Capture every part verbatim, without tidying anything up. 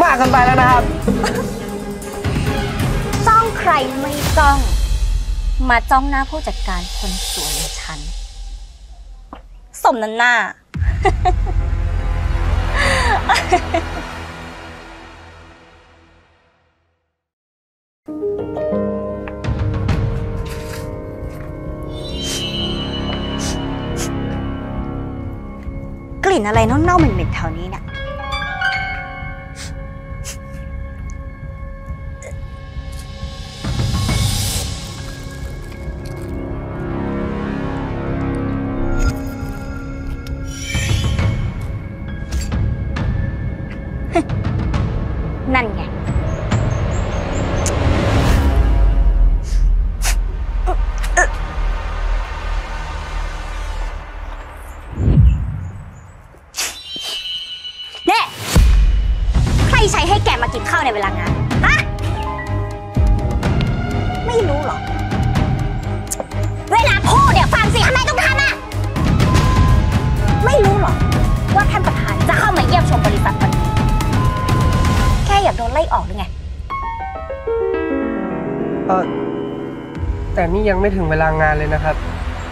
ากเกินไปแล้วนะครับจ้องใครไม่จ้องมาจ้องหน้าผู้จัดการคนสวยอย่างฉันสมน้ำหน้ากลิ่นอะไรเน่าๆเหม็นๆแถวนี้เนี่ยนั่นไงเนี่ยใครใช้ให้แกมากินข้าวในเวลางานฮะไม่รู้หรอเวลาพูดเนี่ยฟังสิทำไมต้องทำอ่ะไม่รู้หรอว่าท่านประธานจะเข้ามาเยี่ยมชมบริษัทวันนี้แค่อยากโดนไล่ออกหรือไงเออแต่นี่ยังไม่ถึงเวลางานเลยนะครับ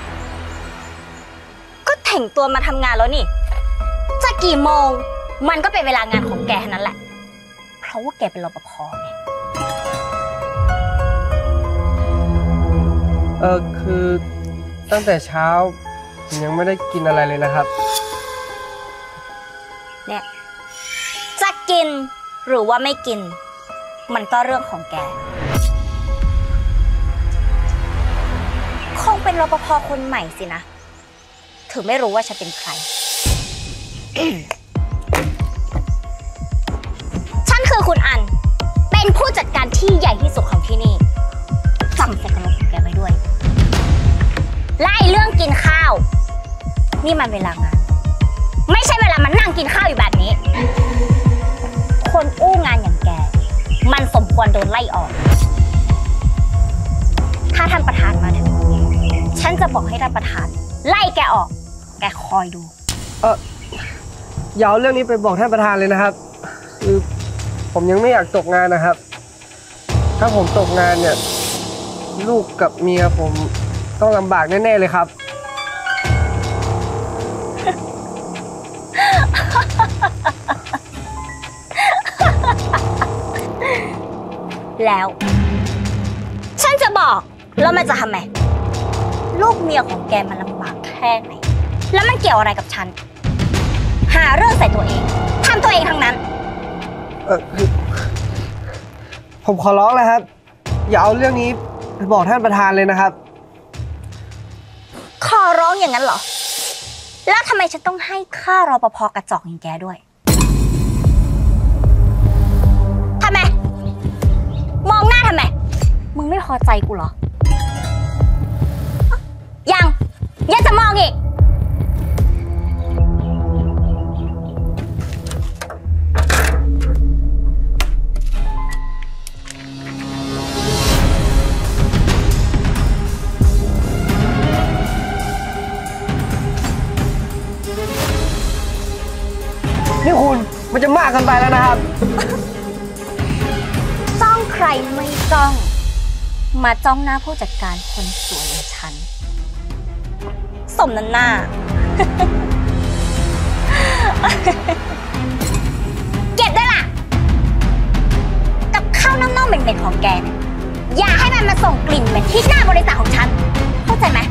ก็แต่งตัวมาทำงานแล้วนี่จะกี่โมงมันก็เป็นเวลางานของแกนั้นแหละเพราะว่าแกเป็นรปภไงเออคือตั้งแต่เช้าผมยังไม่ได้กินอะไรเลยนะครับเนี่ยจะกินหรือว่าไม่กินมันก็เรื่องของแกคงเป็นรปภคนใหม่สินะถึงไม่รู้ว่าฉันเป็นใคร ฉันคือคุณอันเป็นผู้จัดการที่ใหญ่ที่สุดของที่นี่จำใส่กระโหลกของแกไว้ด้วยไล่เรื่องกินข้าวนี่มันเวลางานไม่ใช่เวลามันนั่งกินข้าวอยู่แบบนี้คนอู้งานอย่างแกมันสมควรโดนไล่ออกถ้าท่านประธานมาถึงฉันจะบอกให้ท่านประธานไล่แกออกแกคอยดูเอออย่าเอาเรื่องนี้ไปบอกท่านประธานเลยนะครับคือผมยังไม่อยากตกงานนะครับถ้าผมตกงานเนี่ยลูกกับเมียผมต้องลำบากแน่ๆเลยครับแล้วฉันจะบอกแล้วมันจะทำไมลูกเมียของแกมันลำบากแค่ไหนแล้วมันเกี่ยวอะไรกับฉันหาเรื่องใส่ตัวเองทำตัวเองทั้งนั้นเออผมขอร้องเลยครับอย่าเอาเรื่องนี้ไปบอกท่านประธานเลยนะครับขอร้องอย่างนั้นเหรอแล้วทำไมฉันต้องให้ค่ารปภกระจอกอย่างแกด้วยทำไมมองหน้าทำไมมึงไม่พอใจกูเหรอยังยังจะมองอีกนี่คุณมันจะมากเกินไปแล้วนะครับจ้องใครไม่จ้องมาจ้องหน้าผู้จัดการคนสวยอย่างฉันสมน้ำหน้าเก็บได้ล่ะกับข้าวเน่าๆเหม็นๆของแกเนี่ยอย่าให้มันมาส่งกลิ่นเหม็นที่หน้าบริษัทของฉันเข้าใจไหม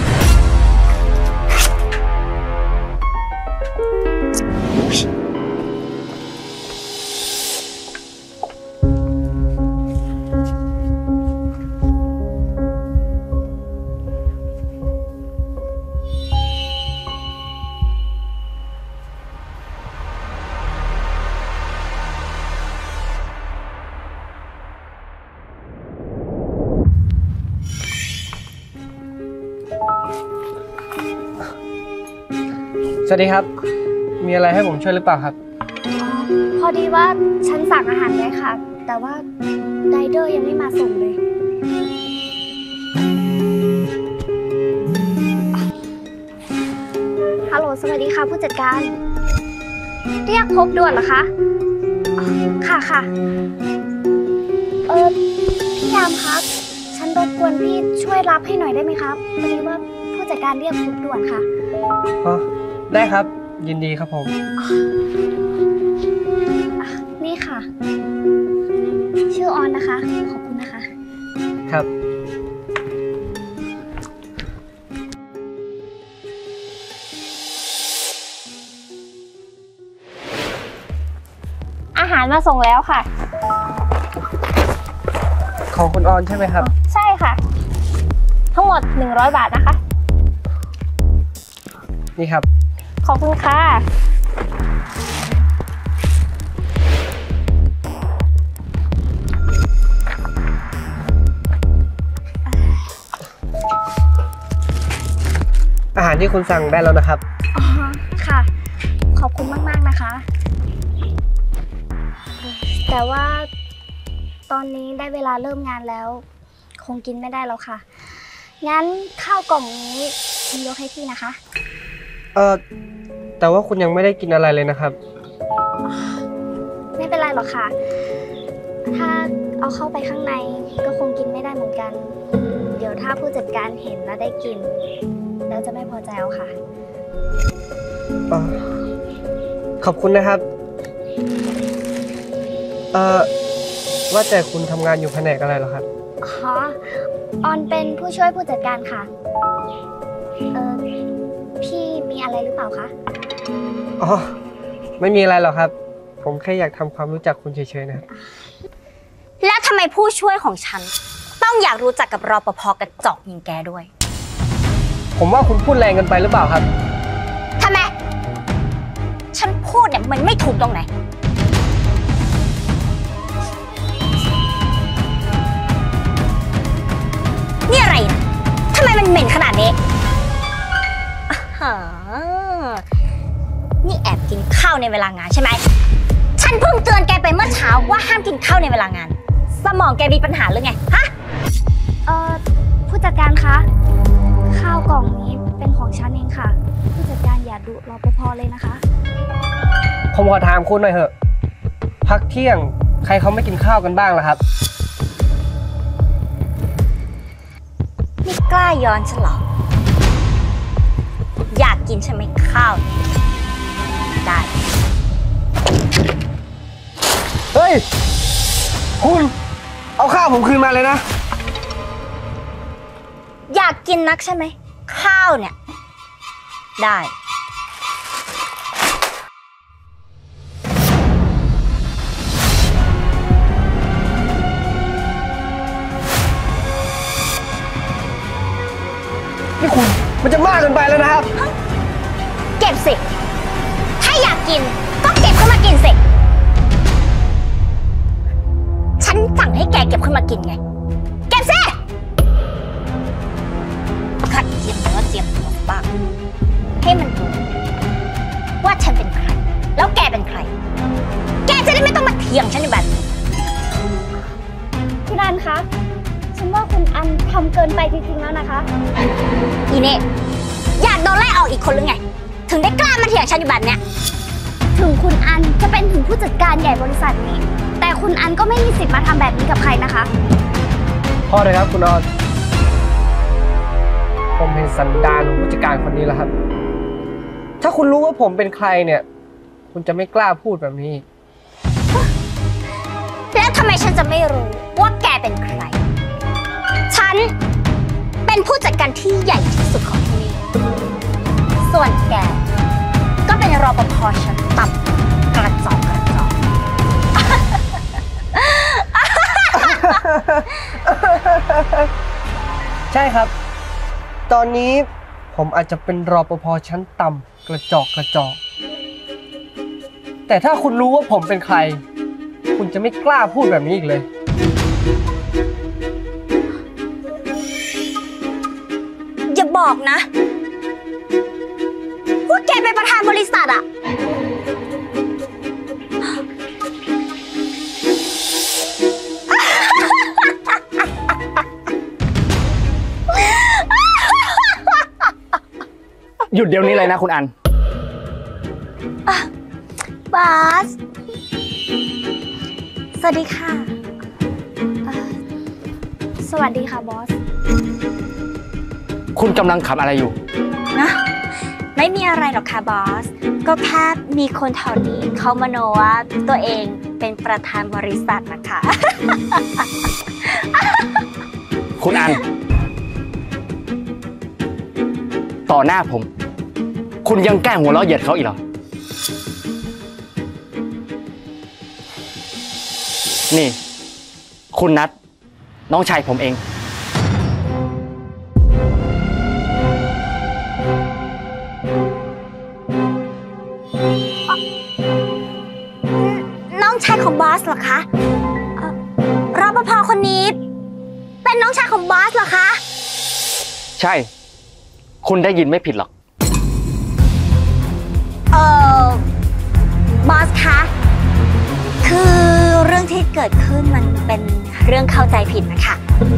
สวัสดีครับมีอะไรให้ผมช่วยหรือเปล่าครับพอดีว่าฉันสั่งอาหารไว้ค่ะแต่ว่าไรเดอร์ยังไม่มาส่งเลยฮัลโหลสวัสดีค่ะผู้จัดการเรียกพบด่วนเหรอคะอ๋อค่ะค่ะ เออพี่ยามครับ ฉันรบกวนพี่ช่วยรับให้หน่อยได้ไหมครับพอดีว่าผู้จัดการเรียกคุบด่วนค่ะอ๋อ ได้ครับ ยินดีครับผมนี่ค่ะ ชื่อออนนะคะ ขอบคุณนะคะครับอาหารมาส่งแล้วค่ะของคุณออนใช่ไหมครับใช่ค่ะ ทั้งหมดหนึ่งร้อยบาทนะคะนี่ครับขอบคุณค่ะอาหารที่คุณสั่งได้แล้วนะครับอ๋อ ค่ะ ขอบคุณมากๆนะคะ แต่ว่าตอนนี้ได้เวลาเริ่มงานแล้ว คงกินไม่ได้แล้วค่ะ งั้นข้าวกล่องนี้ฉันยกให้พี่นะคะเออแต่ว่าคุณยังไม่ได้กินอะไรเลยนะครับไม่เป็นไรหรอกค่ะ ถ้าเอาเข้าไปข้างในก็คงกินไม่ได้เหมือนกัน เดี๋ยวถ้าผู้จัดการเห็นแล้วได้กิน แล้วจะไม่พอใจเอาค่ะเออขอบคุณนะครับ เออว่าแต่คุณทำงานอยู่แผนกอะไรเหรอครับอ๋อ ออนเป็นผู้ช่วยผู้จัดการค่ะ เออพี่มีอะไรหรือเปล่าคะอ๋อ ไม่มีอะไรหรอกครับ ผมแค่อยากทำความรู้จักคุณเฉยๆนะครับแล้วทำไมผู้ช่วยของฉัน ต้องอยากรู้จักกับรปภกระจอกอย่างแกด้วยผมว่าคุณพูดแรงเกินไปหรือเปล่าครับทำไม ฉันพูดเนี่ยมันไม่ถูกตรงไหน นี่อะไรนะทำไมมันเหม็นขนาดนี้อ่านี่แอบกินข้าวในเวลางานใช่ไหม ฉันเพิ่งเตือนแกไปเมื่อเช้าว่าห้ามกินข้าวในเวลางาน สมองแกมีปัญหาหรือไง ฮะเออผู้จัดการคะ ข้าวกล่องนี้เป็นของฉันเองค่ะ ผู้จัดการอย่าดุรปภเลยนะคะผมขอถามคุณหน่อยเถอะ พักเที่ยงใครเขาไม่กินข้าวกันบ้างล่ะครับไม่กล้าย้อนฉันหรอ อยากกินใช่ไหมข้าวเนี่ยได้เฮ้ย คุณ เอาข้าวผมคืนมาเลยนะอยากกินนักใช่ไหมข้าวเนี่ย ได้นี่คุณ มันจะมากเกินไปแล้วนะครับเก็บสิ ถ้าอยากกินก็เก็บขึ้นมากินสิ ฉันสั่งให้แกเก็บขึ้นมากินไง เก็บสิขัดเจียมเนื้อเจียมตัวบ้าง ให้มันรู้ว่าฉันเป็นใคร แล้วแกเป็นใคร แกจะได้ไม่ต้องมาเถียงฉันในแบบนี้คุณอันคะ ฉันว่าคุณอันทำเกินไปจริงๆแล้วนะคะอีเน่อยากโดนไล่ออกอีกคนหรือไง ถึงได้กล้ามาเถียงฉันอยู่แบบเนี้ยถึงคุณอันจะเป็นถึงผู้จัดการใหญ่บริษัทนี้ แต่คุณอันก็ไม่มีสิทธิ์มาทำแบบนี้กับใครนะคะพอเลยครับคุณออน ผมเห็นสันดานของผู้จัดการคนนี้แล้วครับ ถ้าคุณรู้ว่าผมเป็นใครเนี่ย คุณจะไม่กล้าพูดแบบนี้แล้วทำไมฉันจะไม่รู้ว่าแกเป็นใคร ฉันเป็นผู้จัดการที่ใหญ่ที่สุดของที่นี่ ส่วนแกก็เป็นรปภชั้นต่ำกระจอกกระจอกใช่ครับ ตอนนี้ผมอาจจะเป็นรปภชั้นต่ำกระจอกกระจอก แต่ถ้าคุณรู้ว่าผมเป็นใคร คุณจะไม่กล้าพูดแบบนี้อีกเลยอย่าบอกนะว่าแกเป็นประธานบริษัทอะหยุดเดี๋ยวนี้เลยนะคุณอันบาสวัสดีค่ะเอ่อสวัสดีค่ะบอสคุณกำลังขำอะไรอยู่นะไม่มีอะไรหรอกค่ะบอส ก็แค่มีคนแถวนี้เขามโนว่าตัวเองเป็นประธานบริษัทนะคะคุณอัน ต่อหน้าผม คุณยังแกล้งหัวเราะเหยียดเขาอีกเหรอ นี่ คุณนัทน้องชายผมเองน้องชายของบอสเหรอคะเอ่อรปภคนนี้ เป็นน้องชายของบอสเหรอคะใช่ คุณได้ยินไม่ผิดหรอกเออบอสคะ คือเรื่องที่เกิดขึ้นมันเป็นเรื่องเข้าใจผิดนะคะ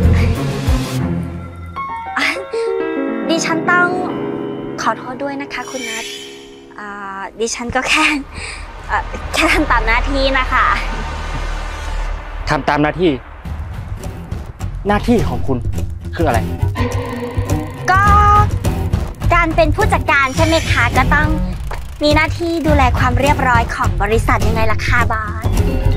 อ่ะดิฉันต้องขอโทษด้วยนะคะคุณนัทอ่าดิฉันก็แค่เอ่อแค่ทำตามหน้าที่นะคะทำตามหน้าที่ หน้าที่ของคุณคืออะไรก็การเป็นผู้จัดการใช่ไหมคะ ก็ต้องมีหน้าที่ดูแลความเรียบร้อยของบริษัทยังไงล่ะคะบอส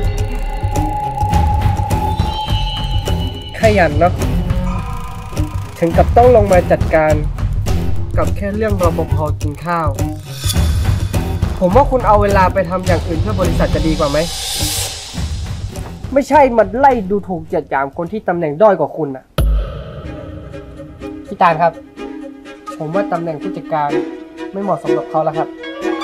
ขยันเนาะถึงกับต้องลงมาจัดการกับแค่เรื่องรปภกินข้าว ผมว่าคุณเอาเวลาไปทำอย่างอื่นเพื่อบริษัทจะดีกว่าไหม ไม่ใช่มันไล่ดูถูกเหยียดหยามคนที่ตำแหน่งด้อยกว่าคุณน่ะพี่ตาลครับ ผมว่าตำแหน่งผู้จัดการไม่เหมาะสำหรับเขาแล้วครับ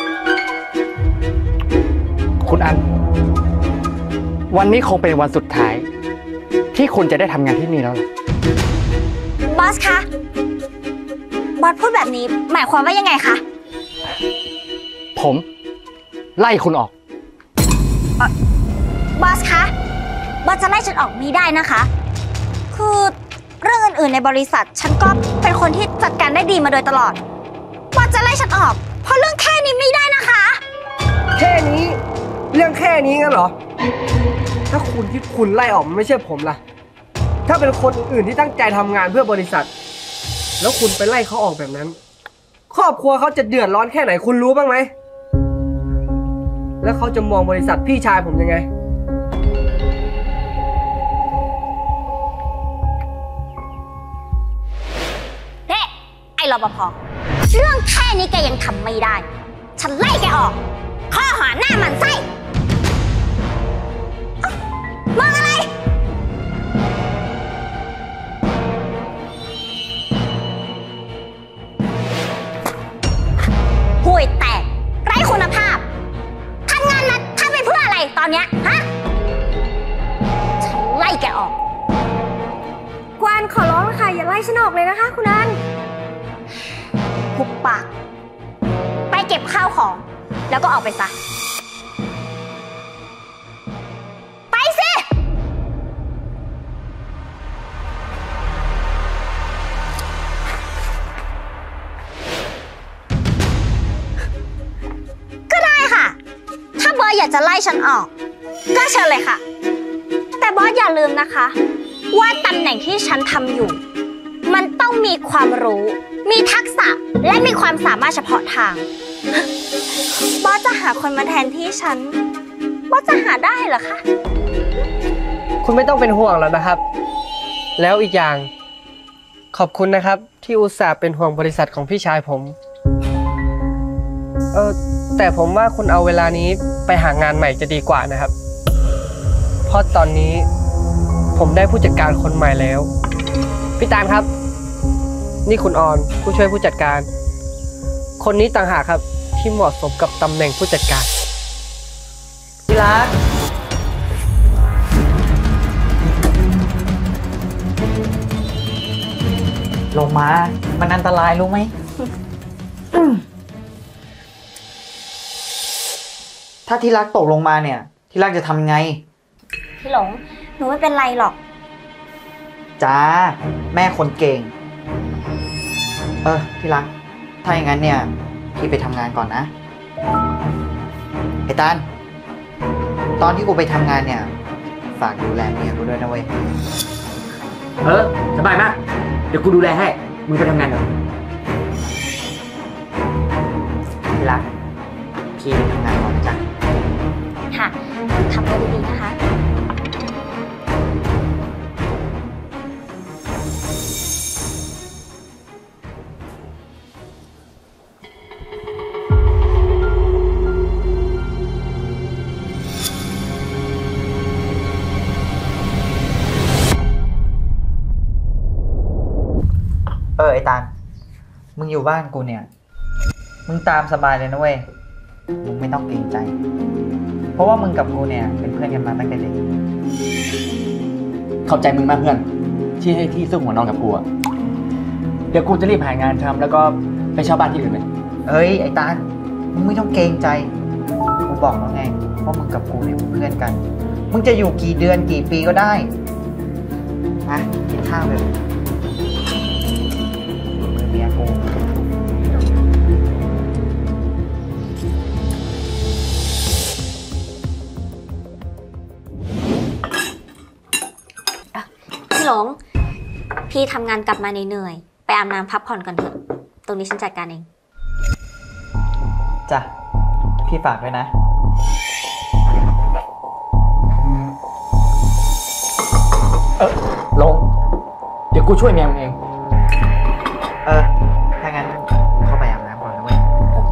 คุณอัน วันนี้คงเป็นวันสุดท้าย ที่คุณจะได้ทำงานที่นี่แล้วล่ะบอสคะ บอสพูดแบบนี้หมายความว่ายังไงคะผมไล่คุณออกบอสคะ บอสจะไล่ฉันออกไม่ได้นะคะ คือเรื่องอื่นๆในบริษัท ฉันก็เป็นคนที่จัดการได้ดีมาโดยตลอด บอสจะไล่ฉันออก เพราะเรื่องแค่นี้ไม่ได้นะคะแค่นี้เรื่องแค่นี้งั้นเหรอ ถ้าคุณที่คุณไล่ออกมันไม่ใช่ผมล่ะ ถ้าเป็นคนอื่นที่ตั้งใจทำงานเพื่อบริษัท แล้วคุณไปไล่เขาออกแบบนั้น ครอบครัวเขาจะเดือดร้อนแค่ไหนคุณรู้บ้างไหม แล้วเขาจะมองบริษัทพี่ชายผมยังไงเฮ้ไอ้รปภ เรื่องแค่นี้แกยังทำไม่ได้ ฉันไล่แกออก ข้อหาหน้าหมันไส้เอ้ามองอะไร ห่วยแตก ไร้คุณภาพ ทำงานนะทำไปเพื่ออะไรตอนเนี้ยฮะ ฉันไล่แกออกกวานขอร้องค่ะ อย่าไล่ฉันออกเลยนะคะ คุณอันหุบปาก ไปเก็บข้าวของ แล้วก็ออกไปซะ ไปสิ ก็ได้ค่ะ ถ้าบอสอยากจะไล่ฉันออก ก็เชิญเลยค่ะ แต่บอสอย่าลืมนะคะ ว่าตำแหน่งที่ฉันทำอยู่ มันต้องมีความรู้ มีทักษะ และมีความสามารถเฉพาะทาง บอสจะหาคนมาแทนที่ฉัน บอสจะหาได้เหรอคะคุณไม่ต้องเป็นห่วงแล้วนะครับ แล้วอีกอย่าง ขอบคุณนะครับ ที่อุตส่าห์เป็นห่วงบริษัทของพี่ชายผม เออแต่ผมว่าคุณเอาเวลานี้ไปหางานใหม่จะดีกว่านะครับ เพราะตอนนี้ผมได้ผู้จัดการคนใหม่แล้ว พี่ตาลครับ นี่คุณออนผู้ช่วยผู้จัดการ คนนี้ต่างหากครับที่เหมาะสมกับตำแหน่งผู้จัดการพี่รักลงมา มันอันตรายรู้ไหม ถ้าที่รักตกลงมาเนี่ย ที่รักจะทำยังไงพี่หลง หนูไม่เป็นไรหรอกจ้า แม่คนเก่ง เออ ที่รัก ถ้าอย่างนั้นเนี่ย พี่ไปทำงานก่อนนะ ไอ้ตาล ตอนที่กูไปทำงานเนี่ย กฝากดูแลเมียกูด้วยนะเว้ยเออ สบายมาก เดี๋ยวกูดูแลให้ มึงไปทำงานเถอะที่รัก พี่ไปทำงานก่อนนะจ๊ะค่ะขับรถดีๆนะคะเออไอ้ตาล มึงอยู่บ้านกูเนี่ย มึงตามสบายเลยนะเว้ย มึงไม่ต้องเกรงใจ เพราะว่ามึงกับกูเนี่ยเป็นเพื่อนกันมาตั้งแต่เด็กขอบใจมึงมากเพื่อน ที่ให้ที่ซึ่งหัวนอนกับกูอะเดี๋ยวกูจะรีบหางานทำแล้วก็ไปเช่าบ้านที่อื่นเลยเอ้ยไอ้ตาล มึงไม่ต้องเกรงใจ กูบอกแล้วไงว่ามึงกับกูเนี่ยเป็นเพื่อนกัน มึงจะอยู่กี่เดือนกี่ปีก็ได้มากินข้าวเลยมือเมียกูพี่หลง พี่ทำงานกลับมาเหนื่อยๆไปอาบน้ำพักผ่อนก่อนเถอะ ตรงนี้ฉันจัดการเองจ้ะ พี่ฝากด้วยนะเออลง เดี๋ยวกูช่วยเมียมึงเองเออ ถ้างั้นเข้าไปอาบน้ำก่อนนะเว้ย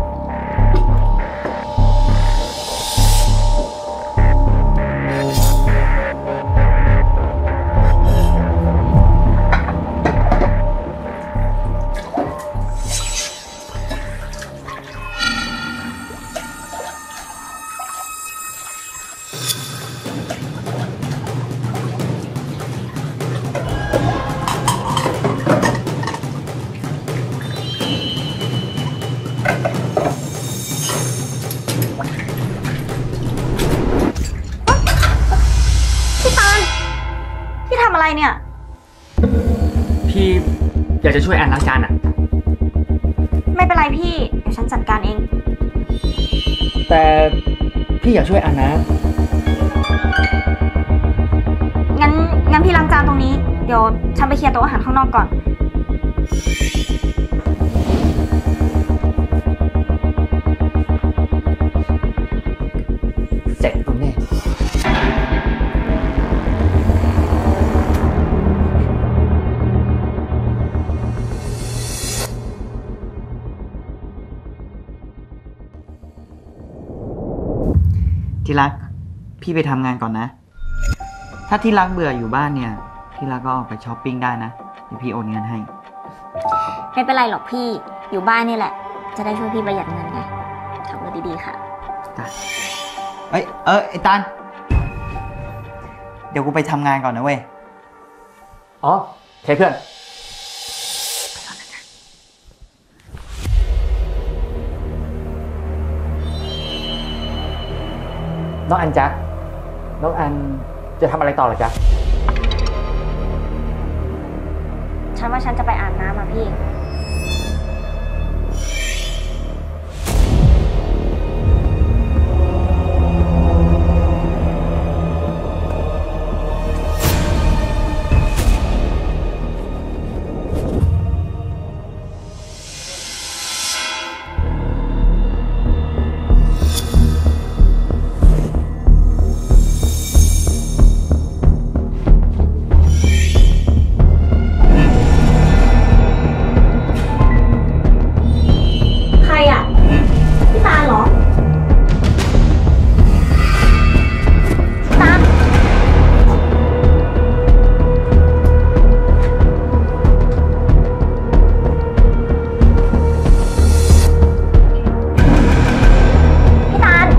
พี่ตาล พี่ทำอะไรเนี่ยพี่อยากจะช่วยอันล้างจานอะไม่เป็นไรพี่ เดี๋ยวฉันจัดการเองแต่พี่อยากช่วยอันนะงั้นงั้นพี่ล้างจานตรงนี้ เดี๋ยวฉันไปเคลียร์โต๊ะอาหารข้างนอกก่อนเสร็จตรงนี้ที่รัก พี่ไปทำงานก่อนนะ ถ้าที่รักเบื่ออยู่บ้านเนี่ย ที่รักก็ออกไปช้อปปิ้งได้นะ เดี๋ยวพี่โอนเงินให้ไม่เป็นไรหรอกพี่ อยู่บ้านนี่แหละ จะได้ช่วยพี่ประหยัดเงินไงขับรถดีๆค่ะจ้ะ เอ้ย เออไอ้ตัน เดี๋ยวกูไปทำงานก่อนนะเว้ยอ๋อโอเคเพื่อน น้องอันจ๊ะ น้องอันจะทำอะไรต่อเหรอจ๊ะฉันว่าฉันจะไปอาบน้ำอ่ะพี่ ใครอ่ะ พี่ตาลเหรอ ตาล พี่ตาล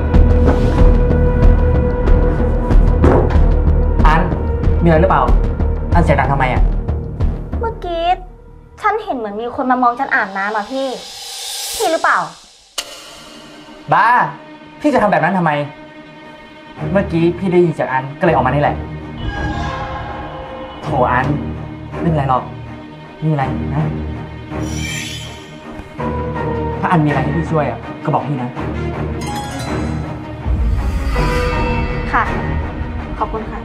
อัน มีอะไรหรือเปล่า อันเสียงดังทำไมอ่ะเมื่อกี้ ฉันเห็นเหมือนมีคนมามองฉันอาบน้ำอ่ะพี่ พี่หรือเปล่าบ้า พี่จะทำแบบนั้นทำไม เมื่อกี้พี่ได้ยินเสียงอันก็เลยออกมานี่แหละ โถอัน ไม่เป็นไรหรอกไม่มีอะไรนะ ถ้าอันมีอะไรให้พี่ช่วยอ่ะ ก็บอกพี่นะค่ะขอบคุณค่ะ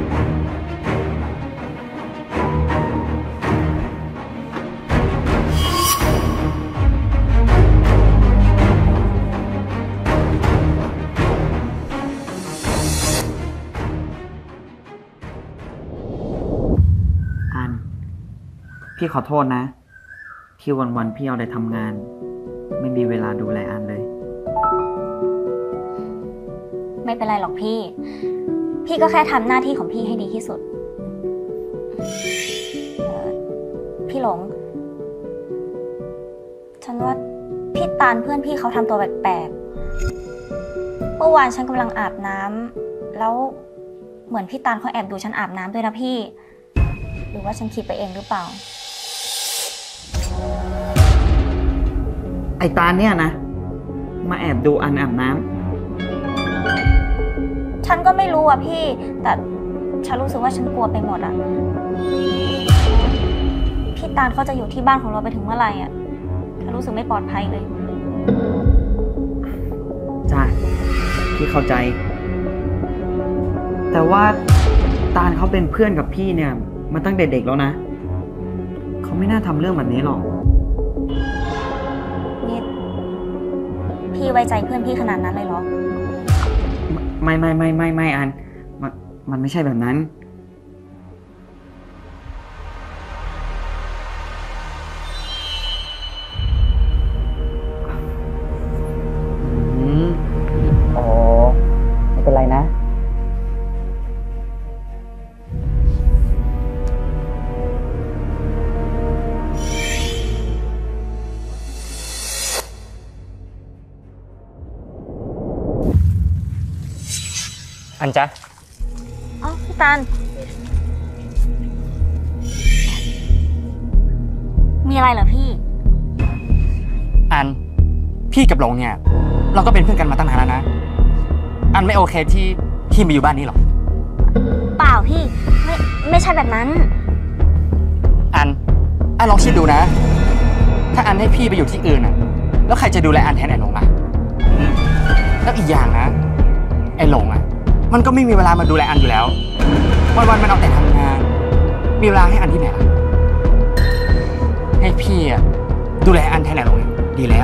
อัน พี่ขอโทษนะ ที่วันๆพี่เอาแต่ทำงาน ไม่มีเวลาดูแลอันเลยไม่เป็นไรหรอกพี่ พี่ก็แค่ทำหน้าที่ของพี่ให้ดีที่สุดเอ่อพี่หลง ฉันว่าพี่ตาลเพื่อนพี่เขาทำตัวแปลกๆ เมื่อวานฉันกำลังอาบน้ำแล้วเหมือนพี่ตาลเขาแอบดูฉันอาบน้ำด้วยนะพี่ หรือว่าฉันคิดไปเองหรือเปล่าไอ้ตาเนี่ยนะ มาแอบดูอันอาบน้ำฉันก็ไม่รู้อ่ะพี่ แต่ฉันรู้สึกว่าฉันกลัวไปหมดอ่ะ พี่ตาลเขาจะอยู่ที่บ้านของเราไปถึงเมื่อไหร่อ่ะ ฉันรู้สึกไม่ปลอดภัยเลยจ้ะ พี่เข้าใจ แต่ว่าตาลเขาเป็นเพื่อนกับพี่เนี่ยมาตั้งแต่เด็กแล้วนะ เขาไม่น่าทำเรื่องแบบนี้หรอกนี่พี่ไว้ใจเพื่อนพี่ขนาดนั้นเลยเหรอไม่ไม่ไม่ไม่ไม่อันมันมันไม่ใช่แบบนั้น อืมอ๋อ ไม่เป็นไรนะอันจ๊ะอ๋อ พี่ตาล มีอะไรเหรอพี่อัน พี่กับหลงเนี่ย เราก็เป็นเพื่อนกันมาตั้งนานแล้วนะ อันไม่โอเคที่ที่มาอยู่บ้านนี้หรอกเปล่าพี่ ไม่ไม่ใช่แบบนั้นอัน อันลองคิดดูนะ ถ้าอันให้พี่ไปอยู่ที่อื่นน่ะ แล้วใครจะดูแลอันแทนไอ้หลงล่ะ แล้วอีกอย่างนะ ไอ้หลงอ่ะ มันก็ไม่มีเวลามาดูแลอันอยู่แล้ว วันๆมันเอาแต่ทำงาน มีเวลาให้อันที่ไหนล่ะ ให้พี่อ่ะดูแลอันแทนไอ้หลงดีแล้ว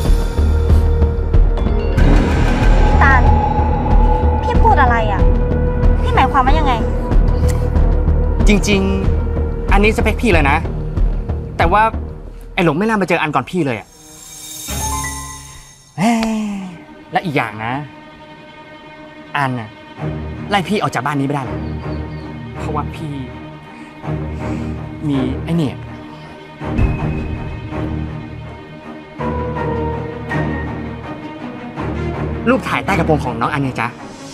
พี่ตาล พี่พูดอะไรอ่ะ พี่หมายความว่ายังไงจริงๆ อันนี้สเปคพี่เลยนะ แต่ว่าไอ้หลงไม่น่ามาเจออันก่อนพี่เลยอ่ะเอ้ยและอีกอย่างนะ อันน่ะไล่พี่ออกจากบ้านนี้ไม่ได้หรอกเพราะว่าพี่ มีไอ้เนี่ยรูปถ่ายใต้กระโปรงของน้องอันไงจ๊ะ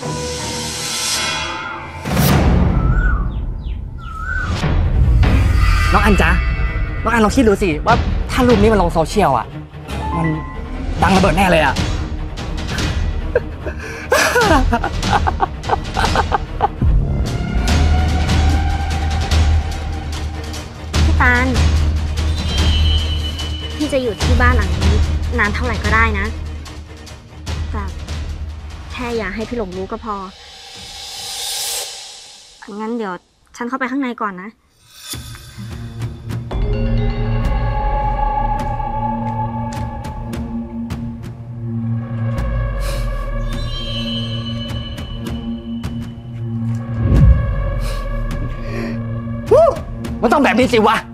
น้องอันจ๊ะ น้องอันลองคิดดูสิว่าถ้ารูปนี้มันลงโซเชียลอ่ะ มันดังระเบิดแน่เลยอ่ะพี่ตาล พี่จะอยู่ที่บ้านหลังนี้นานเท่าไหร่ก็ได้นะแต่แค่อย่าให้พี่หลงรู้ก็พอ งั้นเดี๋ยวฉันเข้าไปข้างในก่อนนะมันต้องแบบนี้สิวะ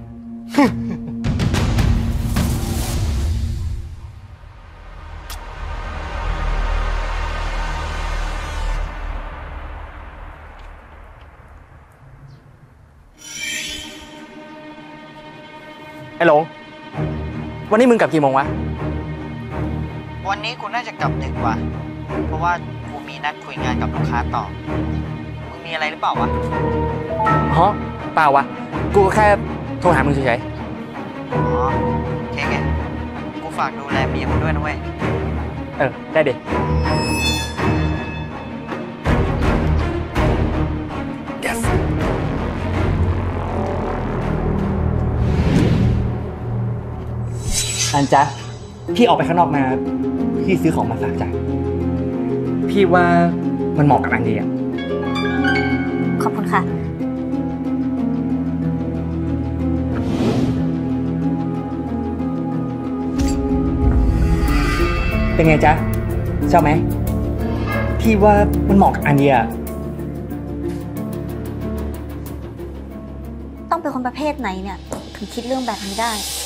ไอ้หลง วันนี้มึงกลับกี่โมงวะวันนี้กูน่าจะกลับดึกว่ะ เพราะว่ากูมีนัดคุยงานกับลูกค้าต่อ มึงมีอะไรหรือเปล่าวะฮะเปล่าวะ กูแค่โทรหามึงเฉยอ๋อโอเคไงกูฝากดูแลเมียมึงด้วยนะเว้ยๆ เออ ได้ดิ yes อันจ๊ะ พี่ออกไปข้างนอกมา พี่ซื้อของมาฝากจ้ะ พี่ว่ามันเหมาะกับอันดีอ่ะค่ะเป็นไงจ๊ะชอบไหมพี่ว่ามันเหมาะกับอันเดียต้องเป็นคนประเภทไหนเนี่ย ถึงคิดเรื่องแบบนี้ได้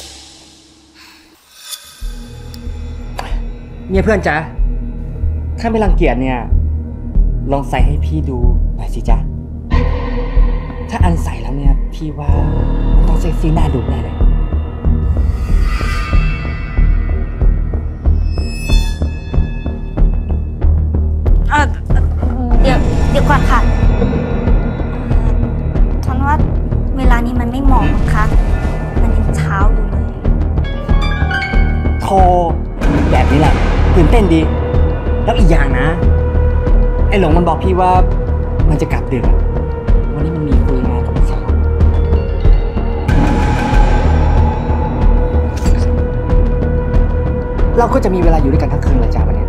เนี่ยเพื่อนจ๊ะถ้าไม่รังเกียจเนี่ยลองใส่ให้พี่ดูหน่อยสิจ๊ะถ้าอันใส่แล้วเนี่ยพี่ว่ามันต้องเซ็กซี่น่าดูแน่เลยเออเดี๋ยวเดี๋ยวก่อนค่ะฉันว่าเวลานี้มันไม่เหมาะนะคะ มันยังเช้าอยู่เลยโทรแบบนี้แหละตื่นเต้นดี แล้วอีกอย่างนะไอ้หลงมันบอกพี่ว่ามันจะกลับดึกวันนี้มันมีคุยงานกับพี่สาวเราก็จะมีเวลาอยู่ด้วยกันทั้งคืนเลยจ้าวันนี้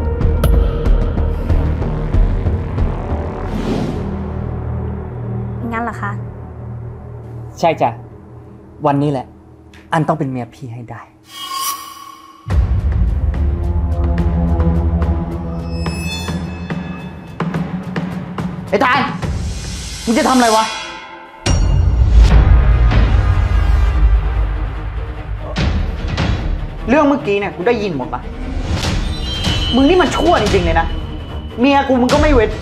งั้นเหรอคะใช่จ้ะวันนี้แหละอันต้องเป็นเมียพี่ให้ได้ไอ้ตายมึงจะทำอะไรวะเรื่องเมื่อกี้เนี่ยกูได้ยินหมดปะมึงนี่มันชั่วจริงๆเลยนะเมียกูมึงก็ไม่เว้น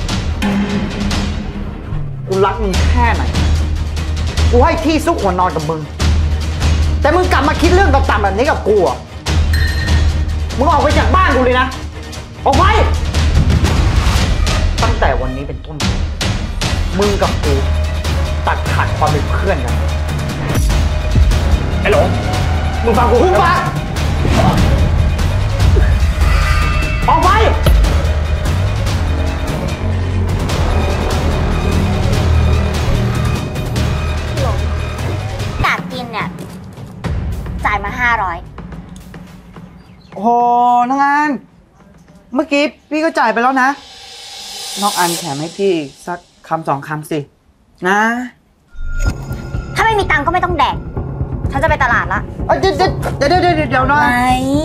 กูรักมึงแค่ไหนกูให้ที่ซุกหัวนอนกับมึงแต่มึงกลับมาคิดเรื่องต่ำๆแบบนี้กับกูอ่ะมึงออกไปจากบ้านกูเลยนะออกไปตั้งแต่วันนี้เป็นต้นไปมึงกับกูตัดขาดความเป็นเพื่อนกันไอ้หลงมึงฟังกูมึงฟังออกไปกาดกินเนี่ย จ่ายมาห้าร้อยโอ้โหน้องอันเมื่อกี้พี่ก็จ่ายไปแล้วนะน้องอันแถมให้พี่สักคำสองคำสินะถ้าไม่มีตังค์ก็ไม่ต้องแดก ฉันจะไปตลาดละเดี๋ยวเดี๋ยวเดี๋ยวเดี๋ยวเดี๋ยวนะไม่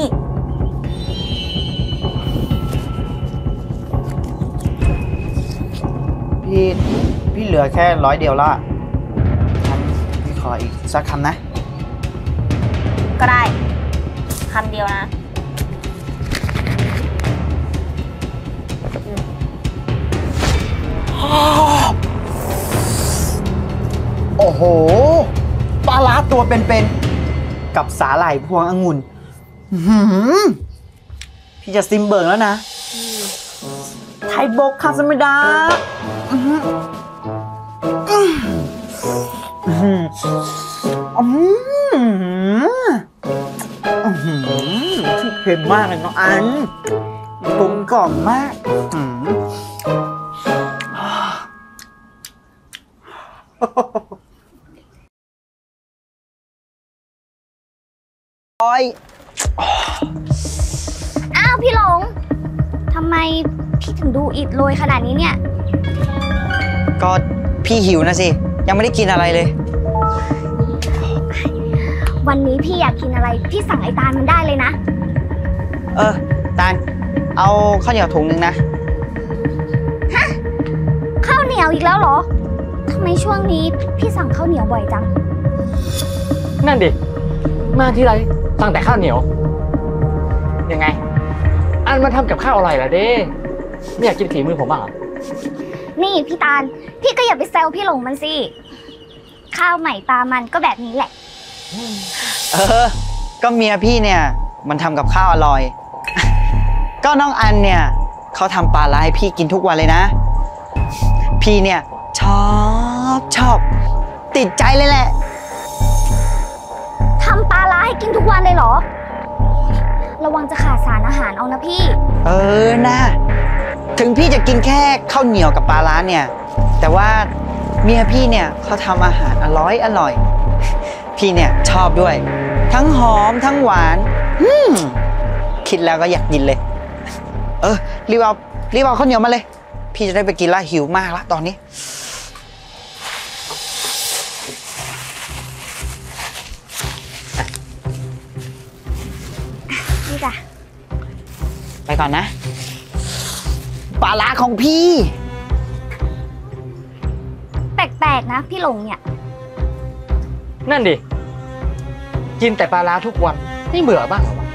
พี่พี่เหลือแค่ร้อยเดียวละงั้นพี่ขออีกสักคำนะก็ได้ คำเดียวนะโอ้โหปลาร้าตัวเป็นๆกับสาหร่ายพวงองุ่นอื้อหือพี่จะซิมเบิร์กแล้วนะไทยโบกคาสมิดาอื้อหืออื้อหืออื้อหืออื้อหือเค็มมากเลยน้องอันกลมกล่อมมากอื้อหือโอ้ยอ้าวพี่หลง ทำไมพี่ถึงดูอิดโรยขนาดนี้เนี่ยก็พี่หิวนะสิ ยังไม่ได้กินอะไรเลยวันนี้พี่อยากกินอะไร พี่สั่งไอ้ตาลมันได้เลยนะเออตาลเอาข้าวเหนียวถุงนึงนะข้าวเหนียวอีกแล้วเหรอ ทำไมช่วงนี้พี่สั่งข้าวเหนียวบ่อยจังนั่นดิมาที่ไรสั่งแต่ข้าวเหนียวยังไงอันมาทำกับข้าวอร่อยเหรอเด้ไม่อยากกินฝีมือผมบ้างเหรอนี่พี่ตาล พี่ก็อย่าไปแซวพี่หลงมันสิ ข้าวใหม่ปลามันก็แบบนี้แหละเออ ก็เมียพี่เนี่ยมันทำกับข้าวอร่อย ก็น้องอันเนี่ยเขาทำปลาร้าให้พี่กินทุกวันเลยนะ พี่เนี่ยชอบชอบติดใจเลยแหละทำปลาร้าให้กินทุกวันเลยเหรอ ระวังจะขาดสารอาหารเอานะพี่เออนะถึงพี่จะกินแค่ข้าวเหนียวกับปลาร้าเนี่ย แต่ว่าเมียพี่เนี่ยเขาทำอาหารอร่อยอร่อย พี่เนี่ยชอบด้วย ทั้งหอมทั้งหวานอืมคิดแล้วก็อยากกินเลย เออรีบเอารีบเอาข้าวเหนียวมาเลย พี่จะได้ไปกินละหิวมากละตอนนี้จ้ะไปก่อนนะ ปลาร้าของพี่แปลกๆนะพี่หลงเนี่ยนั่นดิ กินแต่ปลาร้าทุกวันไม่เบื่อบ้างเหรอวะ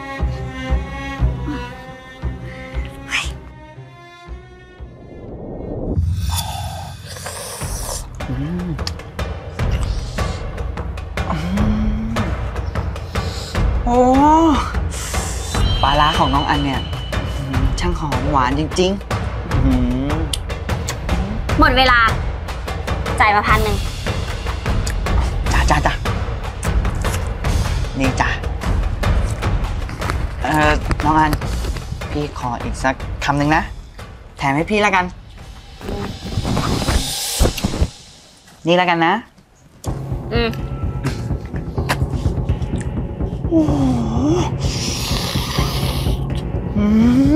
โอ้ปลาร้าของน้องอันเนี่ยอืมช่างหอมหวานจริงๆอืมหมดเวลา จ่ายมาพันหนึ่งจ้าจ้าจ้านี่จ้าเอ่อ น้องอัน พี่ขออีกสักคำหนึ่งนะ แถมให้พี่แล้วกัน นี่แล้วกันนะอืมโอ้โหอืม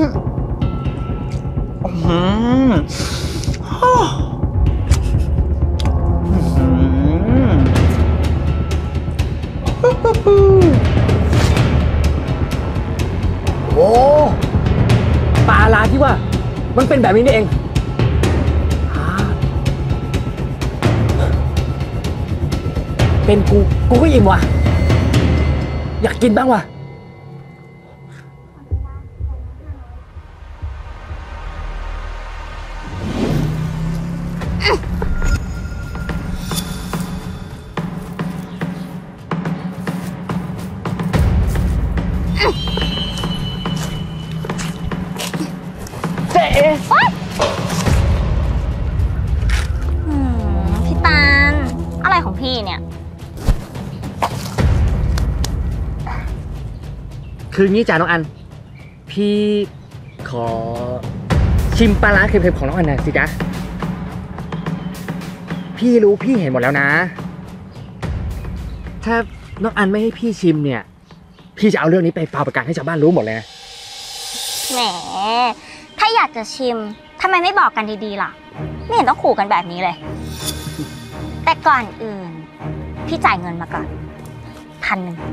อืมอืมโอ้ปลาร้าที่ว่า มันเป็นแบบนี้นี่เองอ่าเป็นกู กูก็อิ่มว่ะ อยากกินบ้างว่ะ เจ๊อืมพี่ตาล อะไรของพี่เนี่ยคืองี้จ้าน้องอัน พี่ขอชิมปลาร้าเค็มๆของน้องอันหน่อยสิจ๊ะ พี่รู้พี่เห็นหมดแล้วนะ ถ้าน้องอันไม่ให้พี่ชิมเนี่ย พี่จะเอาเรื่องนี้ไปฟาวประกาศให้ชาวบ้านรู้หมดเลยนะแหม ถ้าอยากจะชิม ทำไมไม่บอกกันดีๆล่ะ ไม่เห็นต้องขู่กันแบบนี้เลย แต่ก่อนอื่น พี่จ่ายเงินมาก่อน พันหนึ่ง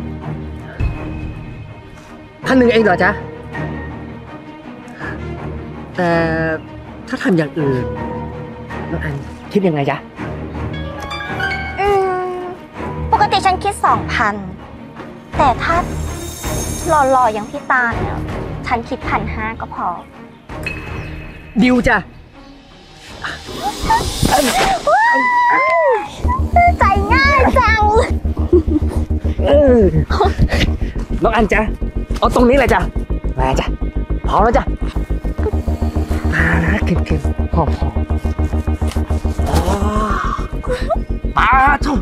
พันหนึ่งเองเหรอจ๊ะ แต่ถ้าทำอย่างอื่น น้องอันคิดยังไงจ๊ะอืม ปกติฉันคิดสองพัน แต่ถ้าหล่อๆอย่างพี่ตาลเนี่ย ฉันคิดพันห้าก็พอดิวจ้ะใจง่ายจังเออน้องอันจ๊ะ เอาตรงนี้เลยจ้ะ มาจ้ะ พร้อมแล้วจ้ะปลาร้าเค็มๆหอมๆอ๋อปลาทุ่ม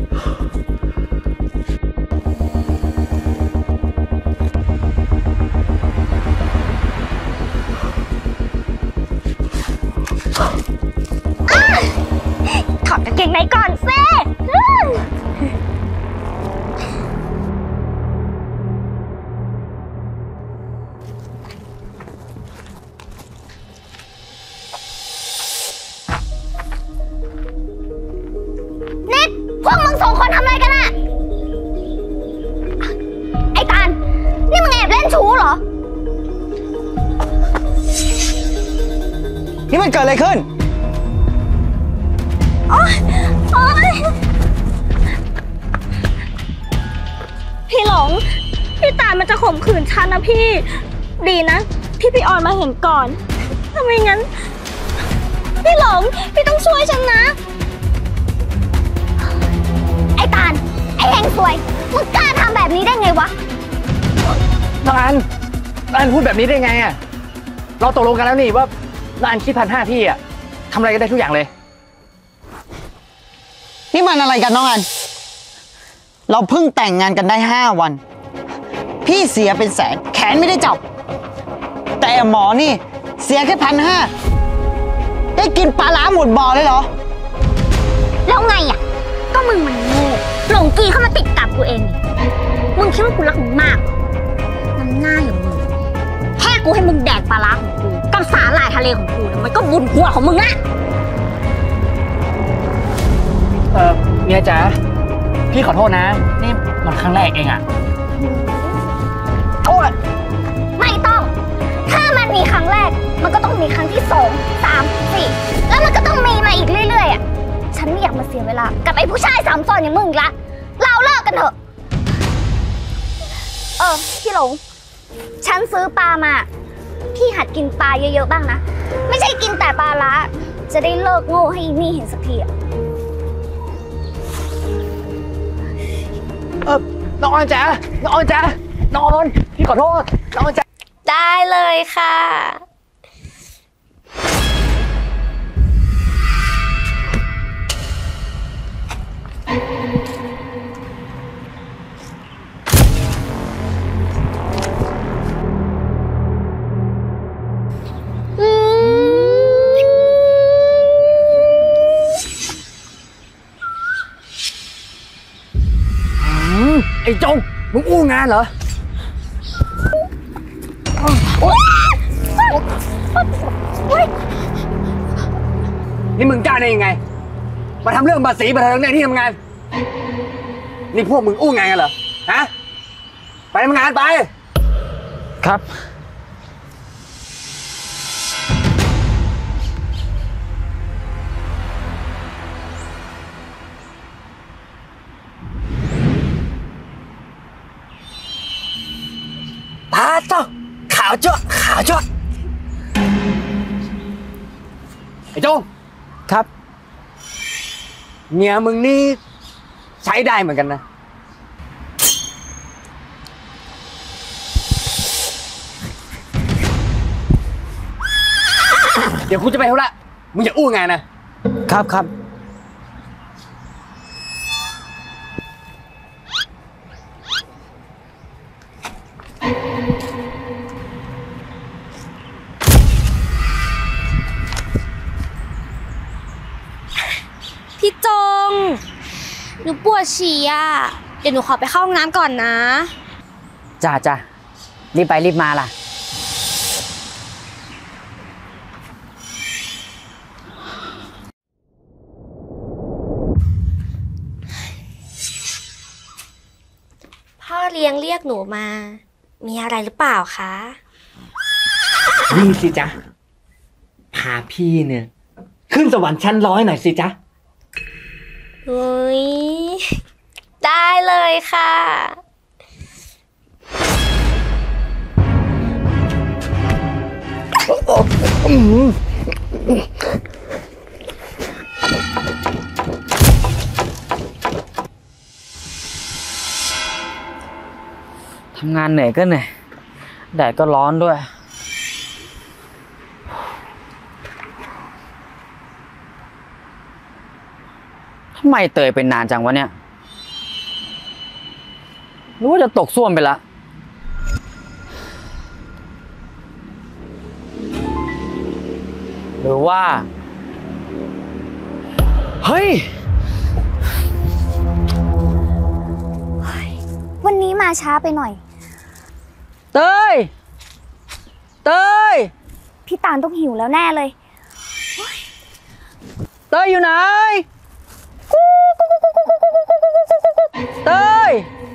ถอดกางเกงในก่อนสินี่พวกมึงสองคนทำอะไรกันอะไอ้ตาล นี่มึงแอบเล่นชู้เหรอนี่มันเกิดอะไรขึ้นโอ๊ยโอ๊ยพี่หลง พี่ตาลมันจะข่มขืนฉันนะพี่ ดีนะ ที่พี่ออนมาเห็นก่อนถ้าไม่งั้น พี่หลง พี่ต้องช่วยฉันนะ ไอ้ตาล ไอ้เฮงซวย มึงกล้าทำแบบนี้ได้ไงวะน้องอันน้องอันพูดแบบนี้ได้ไงอ่ะ เราตกลงกันแล้วนี่ว่าน้องอันคิดพันห้าพี่อ่ะทำอะไรก็ได้ทุกอย่างเลยนี่มันอะไรกันน้องอัน เราเพิ่งแต่งงานกันได้ห้าวัน พี่เสียเป็นแสนแขนไม่ได้จับ แต่หมอนี่เสียแค่พันห้าได้กินปลาร้าหมดบ่อเลยเหรอแล้วไงอ่ะ ก็มึงมันโง่หลงกีเข้ามาติดกับกูเองนี่มึงคิดว่ากูรักมึงมากเหรอน้ำหน้าอย่างมึงแค่กูให้มึงแดกปลาร้าของกูกับสาหร่ายทะเลของกูเนี่ยมันก็บุญหัวของมึงอะเออเมียจ๋าพี่ขอโทษนะ นี่มันครั้งแรกเองอ่ะโอ้ยมีครั้งแรก มันก็ต้องมีครั้งที่สองสามสี่แล้วมันก็ต้องมีมาอีกเรื่อยๆอ่ะฉันไม่อยากมาเสียเวลากับไอ้ผู้ชายสามซ้อนอย่างมึงอีกละเราเลิกกันเถอะเออพี่หลงฉันซื้อปลามาพี่หัดกินปลาเยอะๆบ้างนะไม่ใช่กินแต่ปลาละจะได้เลิกโง่ให้อีนี่เห็นสักทีอ่ะเออน้องออนจ๋าน้องออนจ๋าน้องออนพี่ขอโทษน้องออนจ๋าได้เลยค่ะไอ้จงมึงอู้งานเหรอนี่มึงกล้าได้ยังไงมาทำเรื่องภาษีบันเทิงในที่ทำงานนี่พวกมึงอู้งานกันเหรอฮะไปทำงานไปครับพาต่อขาวจ้ะขาวจ้ะไอ้โจ้ครับเมียมึงนี่ใช้ได้เหมือนกันนะเดี๋ยวกูจะไปธุระมึงอย่าอู้งานนะครับครับพี่จงหนูปวดฉี่อ่ะเดี๋ยวหนูขอไปเข้าห้องน้ำก่อนนะจ้าจ้ารีบไปรีบมาล่ะพ่อเลี้ยงเรียกหนูมา มีอะไรหรือเปล่าคะนี่สิจ๊ะพาพี่เนี่ยขึ้นสวรรค์ชั้นร้อยหน่อยสิจ๊ะเฮ้ยได้เลยค่ะทำงานเหนื่อยก็เหนื่อยแดดก็ร้อนด้วยทำไมเตยเป็นนานจังวะเนี่ยรู้ว่าจะตกส้วมไปละหรือว่าเฮ้ยวันนี้มาช้าไปหน่อยเตยเตยพี่ตาลต้องหิวแล้วแน่เลยเตยอยู่ไหนเตย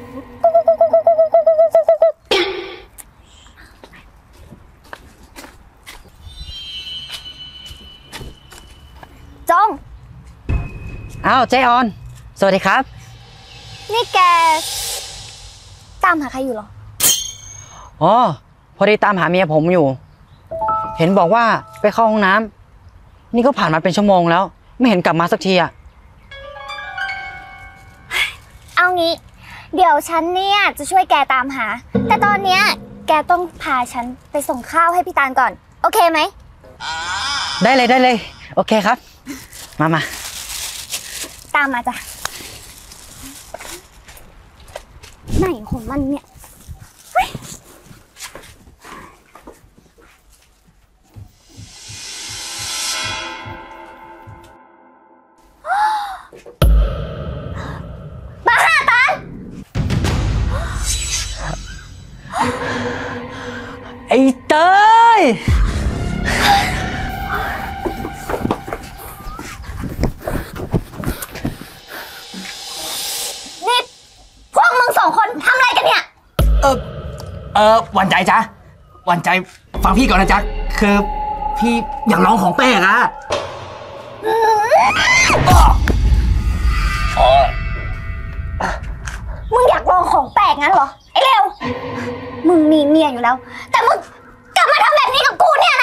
จงอ้าวเจออนสวัสดีครับนี่แกตามหาใครอยู่หรออ๋อพอดีตามหาเมียผมอยู่เห็นบอกว่าไปเข้าห้องน้ำนี่ก็ผ่านมาเป็นชั่วโมงแล้วไม่เห็นกลับมาสักทีอะเอางี้เดี๋ยวฉันเนี่ยจะช่วยแกตามหาแต่ตอนเนี้ยแกต้องพาฉันไปส่งข้าวให้พี่ตาลก่อนโอเคไหมได้เลยได้เลยโอเคครับมามาตามมาจ้ะไหนของมันเนี่ยบ้าตาลไอ้เตยนี่พวกมึงสองคนทำอะไรกันเนี่ยเออเออหวานใจจ๊ะหวานใจไฟฟังพี่ก่อนนะจ๊ะคือพี่อยากลองของแปลกอะมึงอยากลองของแปลกงั้นเหรอ ไอ้เลวมึงมีเมียอยู่แล้ว แต่มึงกลับมาทำแบบนี้กับกูเนี่ยนะ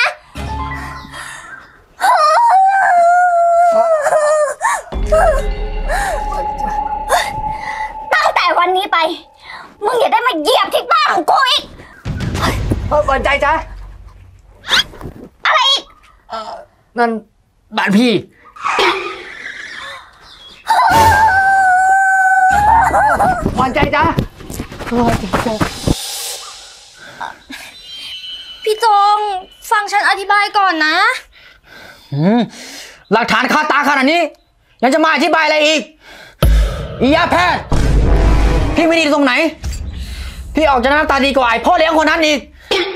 ตั้งแต่วันนี้ไป มึงอย่าได้มาเหยียบที่บ้านของกูอีกเออก่อนใจจ๊ะอะไรอีกเออนั่นบ้านพี่ก่อนใจจ๊ะพี่จงฟังฉันอธิบายก่อนนะอืมหลักฐานคาตาขนาดนี้ ยังจะมาอธิบายอะไรอีกอียาแพทย์พี่ไม่ดีตรงไหนพี่ออกจะหน้าตาดีกว่าไอ้พ่อเลี้ยงคนนั้นอีก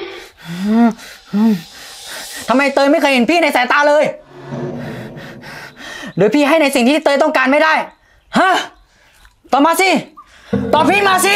ทำไมเตยไม่เคยเห็นพี่ในสายตาเลยหรือพี่ให้ในสิ่งที่เตยต้องการไม่ได้ฮะตอบมาสิตอบพี่มาสิ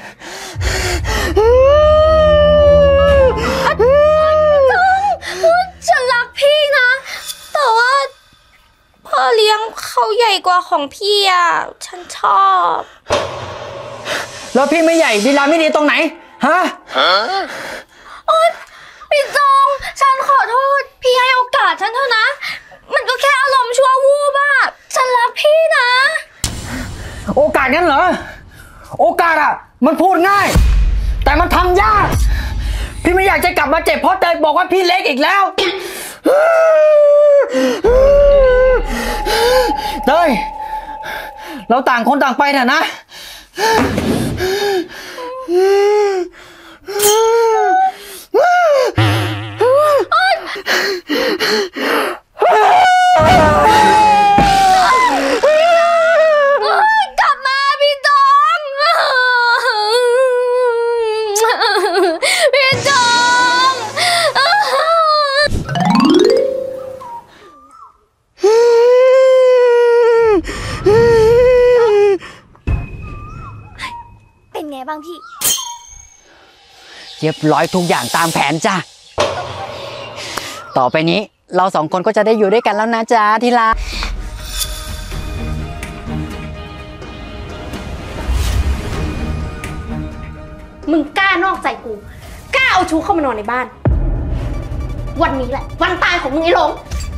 ฉันรักพี่นะ แต่ว่าพ่อเลี้ยงเขาใหญ่กว่าของพี่อ่ะ ฉันชอบแล้วพี่ไม่ใหญ่ดีลาไม่ดีตรงไหนฮะโอ๊ยพี่จงฉันขอโทษ พี่ให้โอกาสฉันเถอะนะ มันก็แค่อารมณ์ชั่ววูบอะฉันรักพี่นะโอกาสงั้นเหรอโอกาสอ่ะมันพูดง่ายแต่มันทำยากพี่ไม่อยากจะกลับมาเจ็บเพราะเตยบอกว่าพี่เล็กอีกแล้วเตยเราต่างคนต่างไปเถอะนะกลับมาพี่จงพี่จงเป็นไงบ้างพี่เรียบร้อยทุกอย่างตามแผนจ้ะ ต่อไปนี้เราสองคนก็จะได้อยู่ด้วยกันแล้วนะจ๊ะที่รักมึงกล้านอกใจกู กล้าเอาชู้เข้ามานอนในบ้าน วันนี้แหละ วันตายของมึงไอ้หลง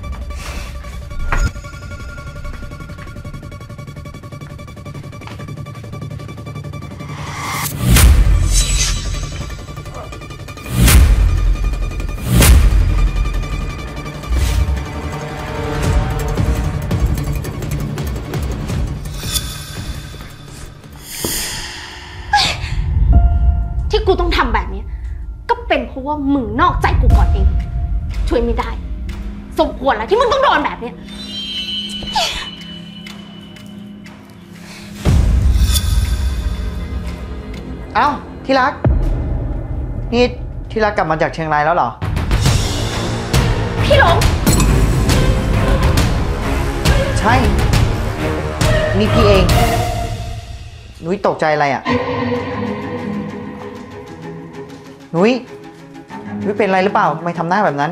ที่กูต้องทำแบบนี้ก็เป็นเพราะว่ามึงนอกใจกูก่อนเอง ช่วยไม่ได้ สมควรแล้วที่มึงต้องโดนแบบนี้เอ้าที่รักนี่ที่รักกลับมาจากเชียงรายแล้วเหรอพี่หลงใช่นี่พี่เองนุ้ยตกใจอะไรอ่ะนุ้ยนุ้ยเป็นอะไรหรือเปล่าทำไมทำหน้าแบบนั้น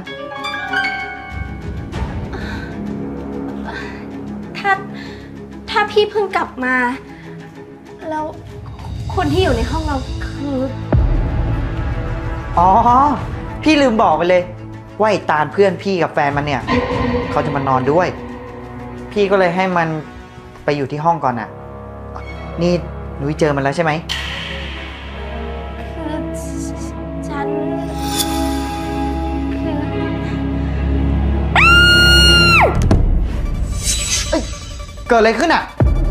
ถ้าถ้าพี่เพิ่งกลับมา แล้วคนที่อยู่ในห้องเราคืออ๋อพี่ลืมบอกไปเลยว่าไอ้ตาลเพื่อนพี่กับแฟนมันเนี่ยเขาจะมานอนด้วย พี่ก็เลยให้มันไปอยู่ที่ห้องก่อนอ่ะนี่นุ้ยเจอมันแล้วใช่ไหมคือฉันคือเกิดอะไรขึ้นอ่ะ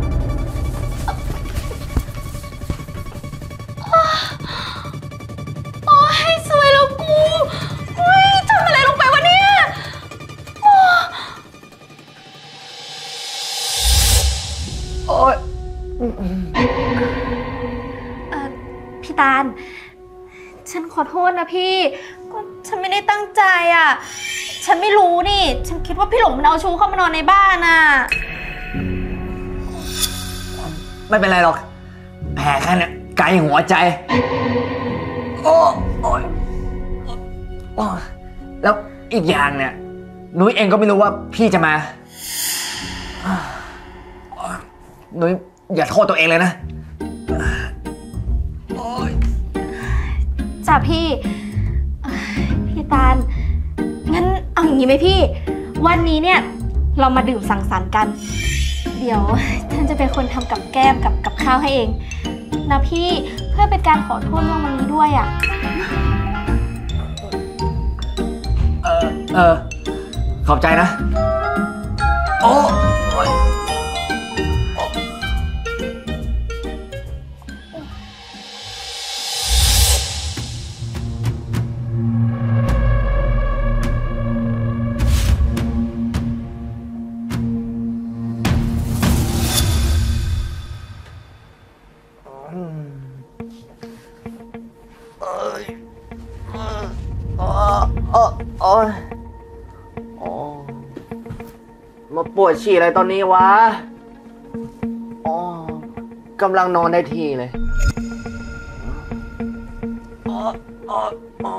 โอ้ยสวยแล้วกูอุ้ยทำอะไรลงไปวะเนี่ยโอ้โอ๊ยเอ่อพี่ตาล ฉันขอโทษนะพี่ ก็ฉันไม่ได้ตั้งใจอ่ะ ฉันไม่รู้นี่ ฉันคิดว่าพี่หลงมันเอาชูเข้ามานอนในบ้านอ่ะไม่เป็นไรหรอกแผลแค่นี้ไกลหัวใจโอ้โอ้ยโแล้วอีกอย่างเนี่ยนุ้ยเองก็ไม่รู้ว่าพี่จะมานุ้ยอย่าโทษตัวเองเลยนะจ้ะพี่เอ้ยพี่ตาลงั้นเอาอย่างนี้ไหมพี่ วันนี้เนี่ยเรามาดื่มสังสรรค์กัน เดี๋ยวฉันจะเป็นคนทำกับแก้มกับกับข้าวให้เองนะพี่เพื่อเป็นการขอโทษเรื่องวันนี้ด้วยอ่ะเออเออขอบใจนะโอ้มาปวดฉี่อะไรตอนนี้วะอ๋อกำลังนอนได้ทีเลยอ๋ออ๋ออ๋อ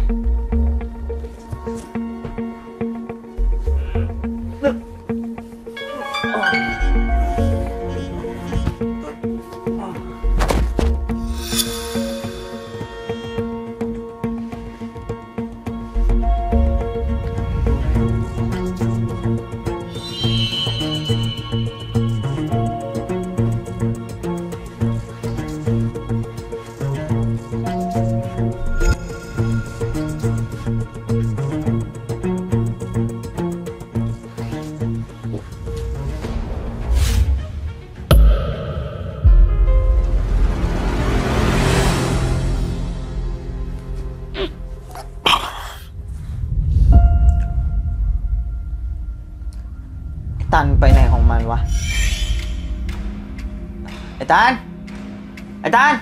ตันไปไหนของมันวะไอ้ตันไอ้ตัน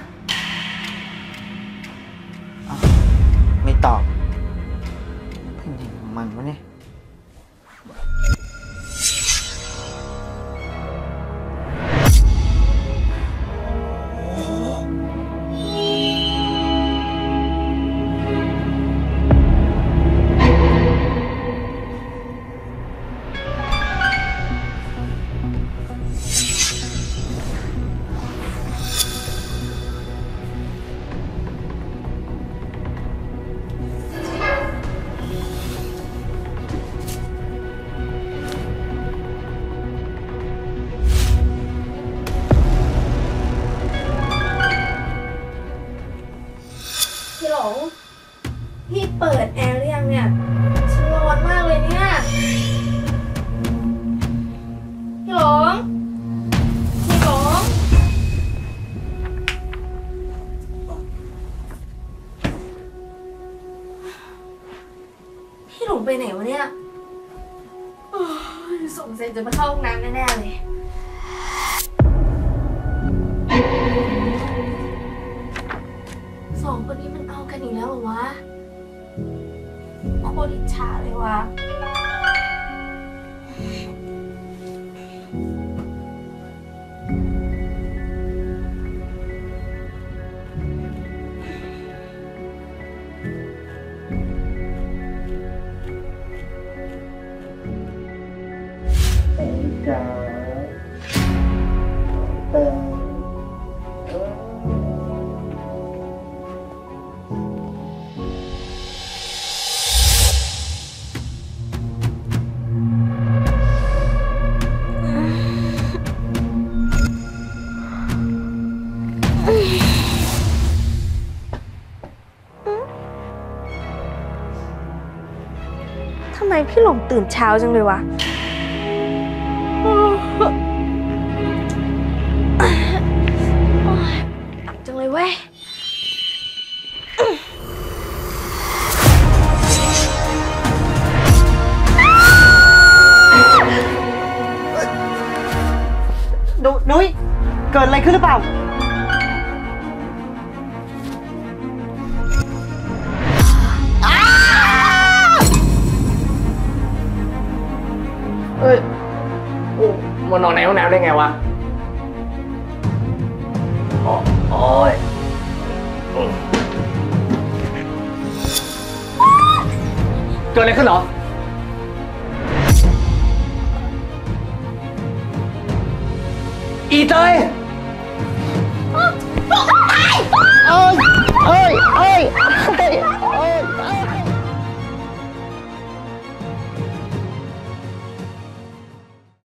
อ้าวไม่ตอบไปไหนของมันวะเนี่ยพี่หลงพี่เปิดแอร์หรือยังเนี่ยฉันร้อนมากเลยเนี่ยพี่หลงพี่หลงพี่หลงไปไหนวะเนี่ยโอ้ยสงสัยจะมาเข้าห้องน้ำแน่ๆเลยสองคนนี้มันเอากันอีกแล้วเหรอวะโคตรอิจฉาเลยวะจ๋าเติมทำไมพี่หลงตื่นเช้าจังเลยวะหนักจังเลยเว้ยนุนุ้ยเกิดอะไรขึ้นหรือเปล่าเอ้ยโอ้มานอนในห้องน้ำได้ไงวะโอ้ยกิดอะไรขึ้นเหรอ อีเตย